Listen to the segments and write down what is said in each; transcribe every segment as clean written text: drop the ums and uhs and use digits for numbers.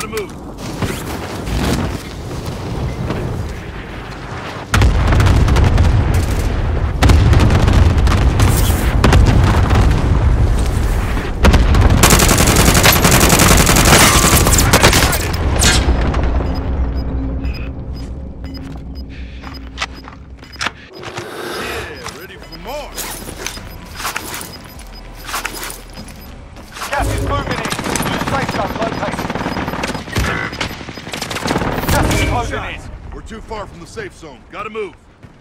Gotta move. Gas is moving in. Safe zone located. Gas is closing in. We're too far from the safe zone. Gotta move.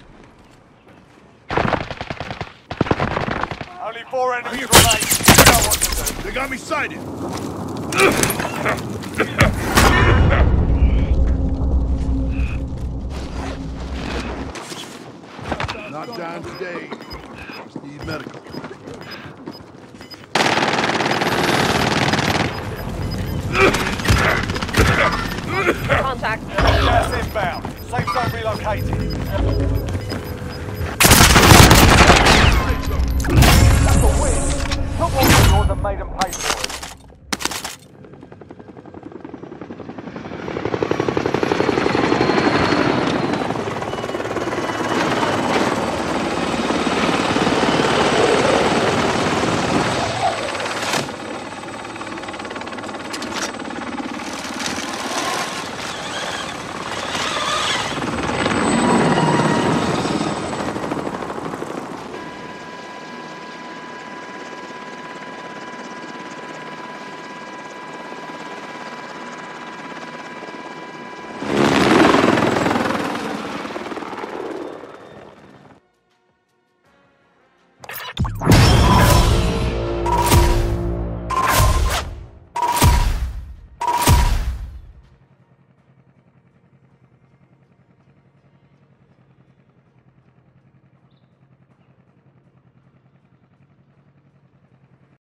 Only 4 enemies remain. You know what to do. They got me sighted. Not down today. Just need medical. Contact. Gas inbound. Safe zone relocated. That's a win. Not what we would have made them pay for it.